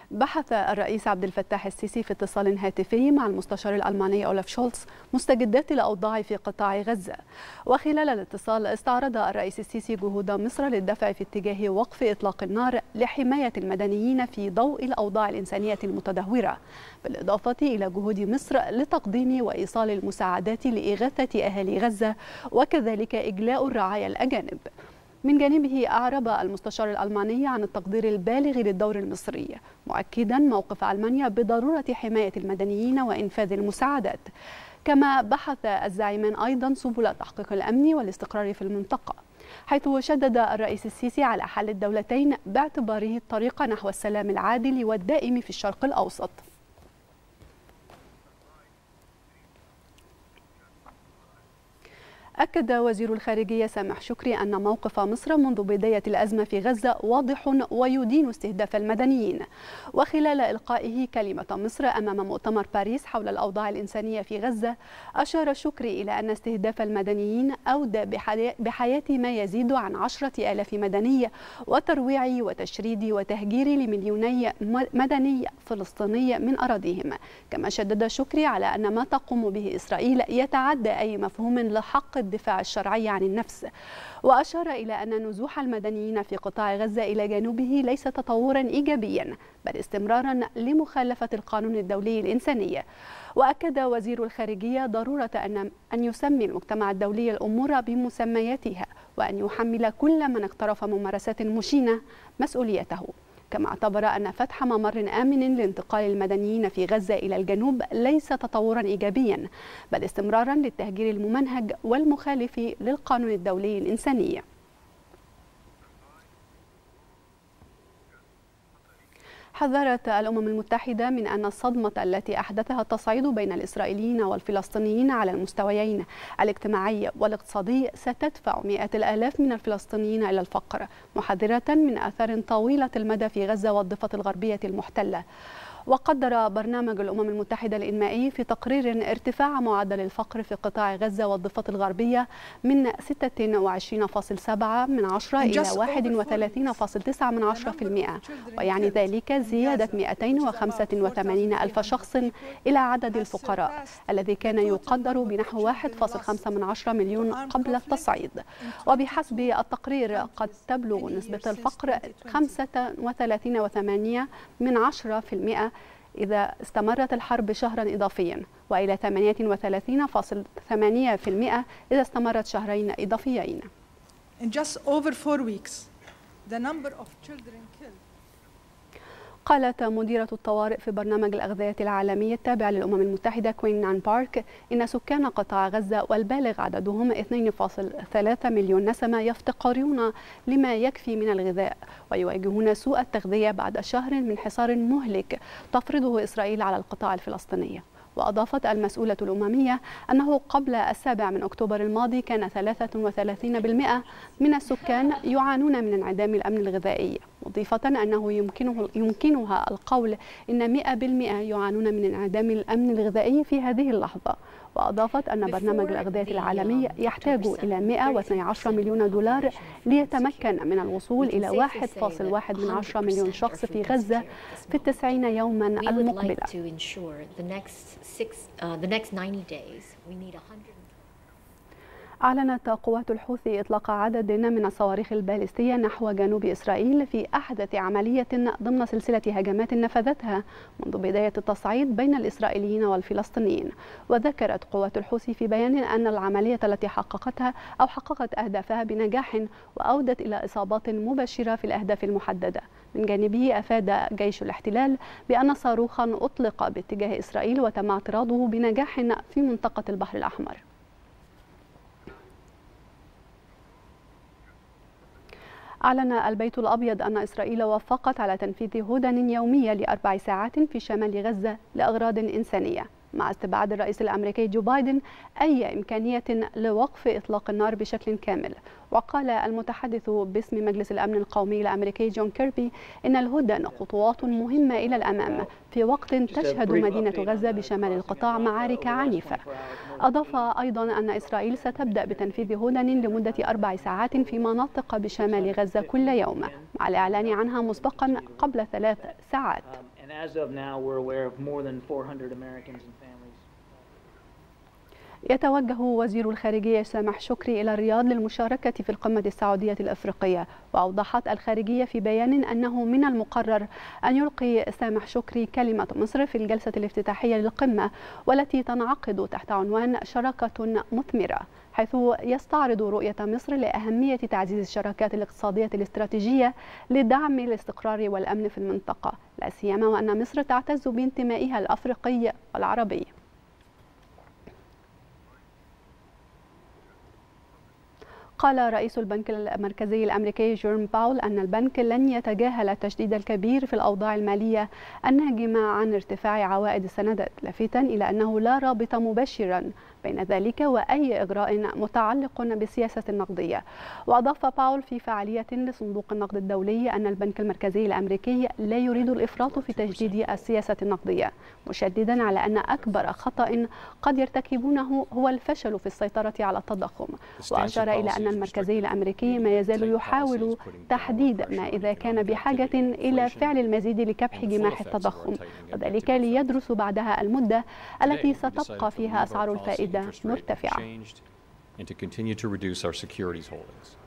بحث الرئيس عبد الفتاح السيسي في اتصال هاتفي مع المستشار الألماني أولاف شولتز مستجدات الأوضاع في قطاع غزة. وخلال الاتصال استعرض الرئيس السيسي جهود مصر للدفع في اتجاه وقف إطلاق النار لحماية المدنيين في ضوء الأوضاع الإنسانية المتدهورة، بالإضافة إلى جهود مصر لتقديم وإيصال المساعدات لإغاثة أهالي غزة وكذلك إجلاء الرعايا الأجانب. من جانبه أعرب المستشار الألماني عن التقدير البالغ للدور المصري، مؤكدا موقف ألمانيا بضرورة حماية المدنيين وإنفاذ المساعدات. كما بحث الزعيمان أيضا سبل تحقيق الأمن والاستقرار في المنطقة، حيث شدد الرئيس السيسي على حل الدولتين باعتباره الطريق نحو السلام العادل والدائم في الشرق الأوسط. أكد وزير الخارجية سامح شكري أن موقف مصر منذ بداية الأزمة في غزة واضح ويدين استهداف المدنيين. وخلال إلقائه كلمة مصر أمام مؤتمر باريس حول الأوضاع الإنسانية في غزة، أشار شكري إلى أن استهداف المدنيين أودى بحياة ما يزيد عن 10,000 مدني وترويع وتشريد وتهجير لمليوني مدني فلسطيني من أراضيهم. كما شدد شكري على أن ما تقوم به إسرائيل يتعدى أي مفهوم لحق الدفاع الشرعي عن النفس. وأشار إلى أن نزوح المدنيين في قطاع غزة إلى جنوبه ليس تطورا إيجابيا، بل استمرارا لمخالفة القانون الدولي الإنساني. وأكد وزير الخارجية ضرورة أن يسمي المجتمع الدولي الأمور بمسمياتها، وأن يحمل كل من اقترف ممارسات مشينة مسؤوليته. كما اعتبر أن فتح ممر آمن لانتقال المدنيين في غزة إلى الجنوب ليس تطورا إيجابيا، بل استمرارا للتهجير الممنهج والمخالف للقانون الدولي الإنساني. حذرت الأمم المتحدة من أن الصدمة التي أحدثها التصعيد بين الإسرائيليين والفلسطينيين على المستويين الاجتماعي والاقتصادي ستدفع مئات الآلاف من الفلسطينيين إلى الفقر، محذرة من آثار طويلة المدى في غزة والضفة الغربية المحتلة. وقدر برنامج الأمم المتحدة الإنمائي في تقرير ارتفاع معدل الفقر في قطاع غزة والضفة الغربية من 26.7% إلى 31.9%، ويعني ذلك زيادة 285 ألف شخص إلى عدد الفقراء الذي كان يقدر بنحو 1.5 مليون قبل التصعيد. وبحسب التقرير قد تبلغ نسبة الفقر 35.8% إذا استمرت الحرب شهرا إضافيا، وإلى 38.8% إذا استمرت شهرين إضافيين. In just over 4 weeks, the number of children killed. قالت مديرة الطوارئ في برنامج الأغذية العالمي التابع للأمم المتحدة كوين نان بارك إن سكان قطاع غزة والبالغ عددهم 2.3 مليون نسمة يفتقرون لما يكفي من الغذاء ويواجهون سوء التغذية بعد شهر من حصار مهلك تفرضه إسرائيل على القطاع الفلسطيني. وأضافت المسؤولة الأممية أنه قبل 7 أكتوبر الماضي كان 33% من السكان يعانون من انعدام الأمن الغذائي، مضيفة أنه يمكنها القول إن 100% يعانون من انعدام الأمن الغذائي في هذه اللحظة. وأضافت أن برنامج الأغذية العالمي يحتاج إلى 112 مليون دولار ليتمكن من الوصول إلى 1.1 مليون شخص في غزة في 90 يوما المقبلة. أعلنت قوات الحوثي إطلاق عدد من الصواريخ البالستية نحو جنوب إسرائيل في أحدث عملية ضمن سلسلة هجمات نفذتها منذ بداية التصعيد بين الإسرائيليين والفلسطينيين. وذكرت قوات الحوثي في بيان أن العملية التي حققت أهدافها بنجاح وأودت إلى إصابات مباشرة في الأهداف المحددة. من جانبه أفاد جيش الاحتلال بأن صاروخا أطلق باتجاه إسرائيل وتم اعتراضه بنجاح في منطقة البحر الأحمر. أعلن البيت الأبيض أن إسرائيل وافقت على تنفيذ هدن يومية ل4 ساعات في شمال غزة لأغراض إنسانية، مع استبعاد الرئيس الأمريكي جو بايدن أي إمكانية لوقف إطلاق النار بشكل كامل. وقال المتحدث باسم مجلس الأمن القومي الأمريكي جون كيربي إن الهدن خطوات مهمة إلى الأمام في وقت تشهد مدينة غزة بشمال القطاع معارك عنيفة. أضاف أيضا أن إسرائيل ستبدأ بتنفيذ هدن لمدة 4 ساعات في مناطق بشمال غزة كل يوم، مع الإعلان عنها مسبقا قبل 3 ساعات. as of now, we're aware of more than 400 Americans and families. يتوجه وزير الخارجية سامح شكري إلى الرياض للمشاركة في القمة السعودية الأفريقية. وأوضحت الخارجية في بيان أنه من المقرر أن يلقي سامح شكري كلمة مصر في الجلسة الافتتاحية للقمة، والتي تنعقد تحت عنوان شراكة مثمرة، حيث يستعرض رؤية مصر لأهمية تعزيز الشراكات الاقتصادية الاستراتيجية لدعم الاستقرار والأمن في المنطقة، لا سيما وأن مصر تعتز بانتمائها الأفريقي والعربي. قال رئيس البنك المركزي الأمريكي جيروم باول أن البنك لن يتجاهل التشديد الكبير في الأوضاع المالية الناجمة عن ارتفاع عوائد السندات، لافتا إلى أنه لا رابط مباشرا بين ذلك وأي إجراء متعلق بالسياسة النقدية. وأضاف باول في فعالية لصندوق النقد الدولي أن البنك المركزي الأمريكي لا يريد الإفراط في تجديد السياسة النقدية، مشددا على أن أكبر خطأ قد يرتكبونه هو الفشل في السيطرة على التضخم. وأشار إلى أن المركزي الأمريكي ما يزال يحاول تحديد ما إذا كان بحاجة إلى فعل المزيد لكبح جماح التضخم، وذلك ليدرس بعدها المدة التي ستبقى فيها أسعار الفائدة مرتفعة.